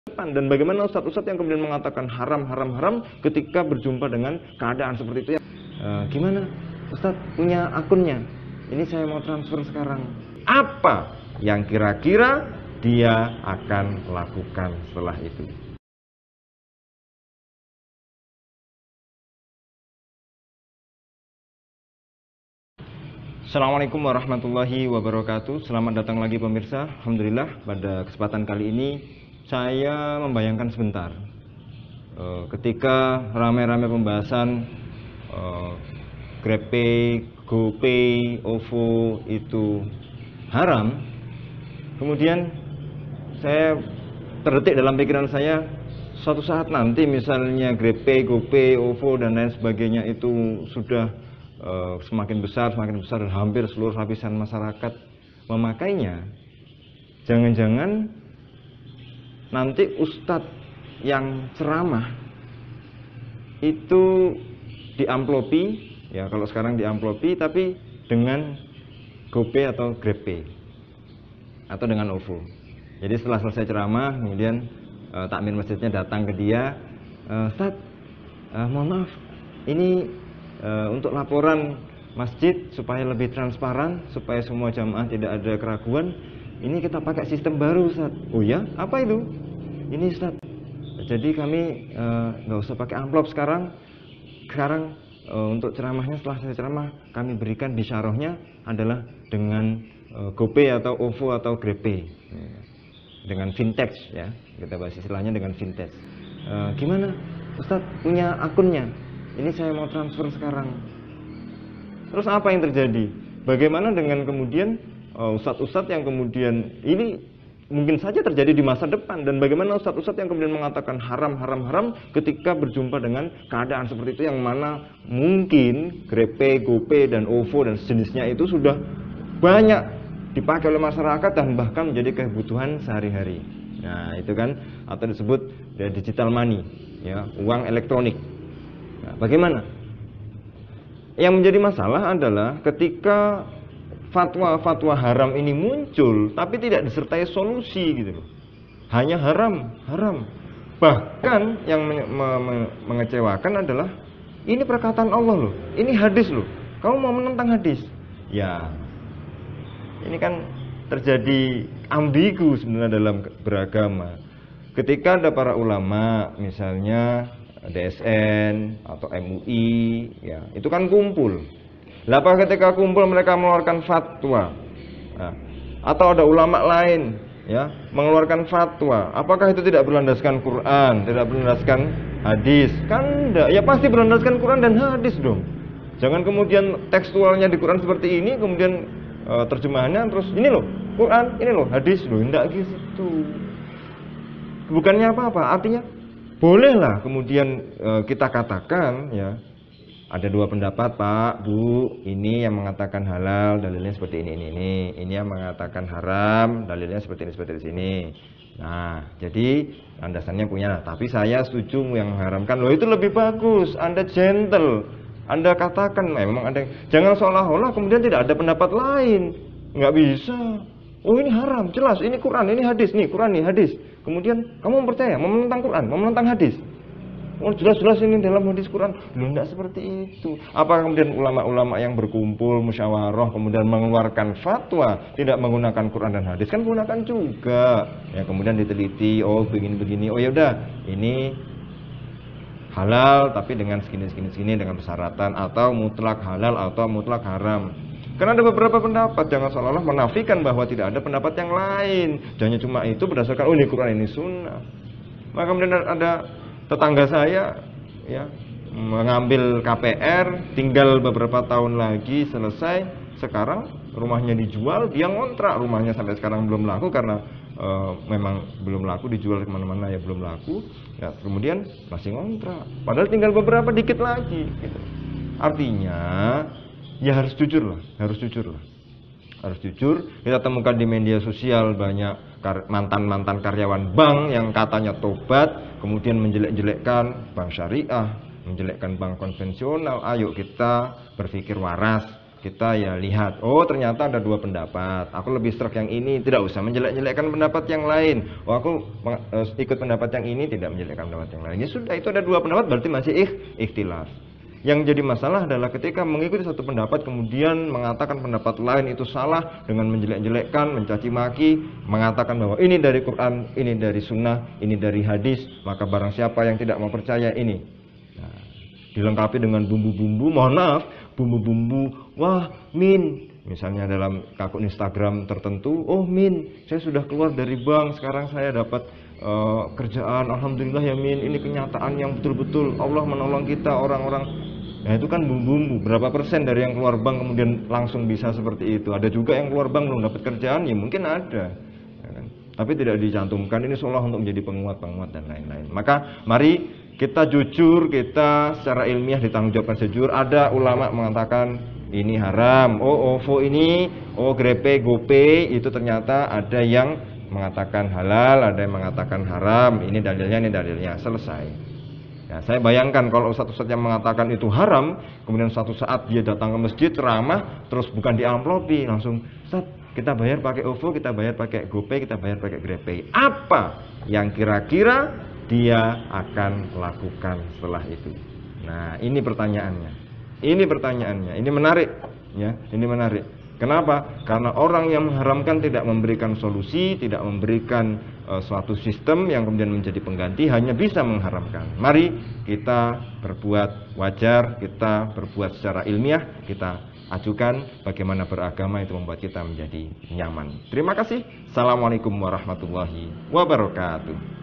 Dan bagaimana ustadz-ustadz yang kemudian mengatakan haram, haram, haram ketika berjumpa dengan keadaan seperti itu ya. Gimana ustadz punya akunnya, ini saya mau transfer sekarang. Apa yang kira-kira dia akan lakukan setelah itu? Assalamualaikum warahmatullahi wabarakatuh. Selamat datang lagi pemirsa. Alhamdulillah pada kesempatan kali ini saya membayangkan sebentar ketika ramai-ramai pembahasan GrabPay, GoPay, OVO itu haram. Kemudian saya terdetik dalam pikiran saya, suatu saat nanti misalnya GrabPay, GoPay, OVO dan lain sebagainya itu sudah semakin besar dan hampir seluruh lapisan masyarakat memakainya. Jangan-jangan nanti ustadz yang ceramah itu diamplopi, ya kalau sekarang diamplopi tapi dengan GoPay atau GrabPay atau dengan OVO. Jadi setelah selesai ceramah, kemudian takmir masjidnya datang ke dia, Ustadz, mohon maaf, ini untuk laporan masjid supaya lebih transparan, supaya semua jamaah tidak ada keraguan, ini kita pakai sistem baru Ustaz. Oh ya, apa itu? Ini Ustaz, jadi kami nggak usah pakai amplop sekarang untuk ceramahnya, setelah saya ceramah kami berikan bisyarahnya adalah dengan GoPay atau OVO atau GrabPay, dengan vintage ya, kita bahas istilahnya dengan vintage. Gimana Ustaz punya akunnya, ini saya mau transfer sekarang. Terus apa yang terjadi? Bagaimana dengan kemudian ustadz-ustadz yang kemudian ini mungkin saja terjadi di masa depan, dan bagaimana ustadz-ustadz yang kemudian mengatakan haram, haram, haram ketika berjumpa dengan keadaan seperti itu, yang mana mungkin GrabPay, GoPay dan OVO dan sejenisnya itu sudah banyak dipakai oleh masyarakat dan bahkan menjadi kebutuhan sehari-hari. Nah, itu kan atau disebut digital money, ya, uang elektronik. Nah, bagaimana? Yang menjadi masalah adalah ketika fatwa-fatwa haram ini muncul tapi tidak disertai solusi gitu loh. Hanya haram, haram. Bahkan yang mengecewakan adalah ini perkataan Allah loh, ini hadis loh. Kamu mau menentang hadis? Ya. Ini kan terjadi ambigu sebenarnya dalam beragama. Ketika ada para ulama misalnya DSN atau MUI, ya itu kan kumpul. Lalu ketika kumpul mereka mengeluarkan fatwa, nah, atau ada ulama lain, ya mengeluarkan fatwa, apakah itu tidak berlandaskan Quran, tidak berlandaskan hadis? Kan enggak, ya pasti berlandaskan Quran dan hadis dong. Jangan kemudian tekstualnya di Quran seperti ini, kemudian terjemahannya terus ini loh Quran, ini loh hadis loh, enggak gitu. Bukannya apa-apa, artinya bolehlah kemudian kita katakan ya ada dua pendapat Pak, Bu, ini yang mengatakan halal dalilnya seperti ini yang mengatakan haram dalilnya seperti ini sini. Nah, jadi landasannya punya, tapi saya setuju yang mengharamkan. Loh itu lebih bagus, Anda gentle, Anda katakan memang ada, jangan seolah-olah kemudian tidak ada pendapat lain. Nggak bisa. Oh ini haram, jelas, ini Quran, ini hadis, nih Quran, nih hadis. Kemudian kamu percaya, mau menentang Quran, mau menentang hadis. Oh jelas-jelas ini dalam hadis Quran. Loh enggak seperti itu. Apa kemudian ulama-ulama yang berkumpul musyawarah kemudian mengeluarkan fatwa tidak menggunakan Quran dan hadis? Kan menggunakan juga. Ya kemudian diteliti, oh begini-begini. Oh ya udah, ini halal tapi dengan segini dengan persyaratan, atau mutlak halal atau mutlak haram. Karena ada beberapa pendapat, jangan seolah-olah menafikan bahwa tidak ada pendapat yang lain. Jangan cuma itu berdasarkan oh ini Quran ini sunnah. Maka kemudian ada tetangga saya ya mengambil KPR, tinggal beberapa tahun lagi selesai, sekarang rumahnya dijual, dia ngontrak rumahnya sampai sekarang belum laku karena memang belum laku, dijual kemana-mana ya belum laku, ya kemudian masih ngontrak. Padahal tinggal beberapa dikit lagi. Gitu. Artinya ya harus jujur lah. Harus jujur. Kita temukan di media sosial banyak mantan karyawan bank yang katanya tobat, kemudian menjelek-jelekkan bank syariah, menjelekkan bank konvensional. Ayo kita berpikir waras. kita ya lihat, oh ternyata ada dua pendapat, aku lebih serak yang ini, tidak usah menjelek-jelekkan pendapat yang lain. Oh aku ikut pendapat yang ini, tidak menjelekkan pendapat yang lain. Ya sudah, itu ada dua pendapat berarti masih ikhtilaf. Yang jadi masalah adalah ketika mengikuti satu pendapat kemudian mengatakan pendapat lain itu salah dengan menjelek-jelekkan, mencaci maki, mengatakan bahwa ini dari Quran, ini dari sunnah, ini dari hadis, maka barang siapa yang tidak mau percaya ini, nah, dilengkapi dengan bumbu-bumbu, mohon maaf, bumbu-bumbu, wah Min, misalnya dalam akun Instagram tertentu, oh Min, saya sudah keluar dari bank, sekarang saya dapat kerjaan, alhamdulillah ya Min, ini kenyataan yang betul-betul Allah menolong kita orang-orang. Nah itu kan bumbu-bumbu, berapa persen dari yang keluar bank kemudian langsung bisa seperti itu. Ada juga yang keluar bank belum dapat kerjaan, ya mungkin ada ya kan? Tapi tidak dicantumkan, ini seolah untuk menjadi penguat-penguat dan lain-lain. Maka mari kita jujur, kita secara ilmiah ditanggungjawabkan sejujur. Ada ulama mengatakan ini haram, oh OVO ini, oh GrabPay, GoPay, itu ternyata ada yang mengatakan halal, ada yang mengatakan haram, ini dalilnya, selesai. Ya, saya bayangkan kalau satu-satu yang mengatakan itu haram, kemudian suatu saat dia datang ke masjid ceramah, terus bukan diamplopi, langsung Ustaz, kita bayar pakai OVO, kita bayar pakai GoPay, kita bayar pakai GrabPay. Apa yang kira-kira dia akan lakukan setelah itu? Nah, ini pertanyaannya. Ini menarik, ya, ini menarik. Kenapa? Karena orang yang mengharamkan tidak memberikan solusi, tidak memberikan suatu sistem yang kemudian menjadi pengganti, hanya bisa mengharamkan. Mari kita berbuat wajar, kita berbuat secara ilmiah, kita ajukan bagaimana beragama itu membuat kita menjadi nyaman. Terima kasih. Assalamualaikum warahmatullahi wabarakatuh.